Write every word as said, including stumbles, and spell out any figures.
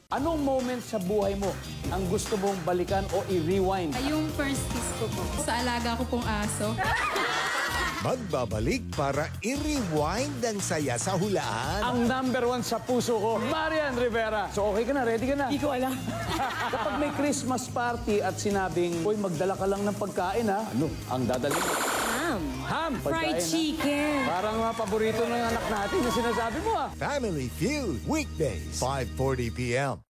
Anong moment sa buhay mo ang gusto mong balikan o i-rewind? Ay, yung first kiss ko po. Sa alaga ko pong aso. Magbabalik para i-rewind ang saya sa hulaan. Ang number one sa puso ko, Marian Rivera. So okay ka na? Ready ka na? Hindi ko alam. Kapag may Christmas party at sinabing, uy, magdala ka lang ng pagkain ha. Ano? Ang dadalhin mo? Ham. Ham. Fried Pagkain, ha? chicken. Parang mga paborito ng anak natin na sinasabi mo ah. Family Feud, weekdays, five forty p m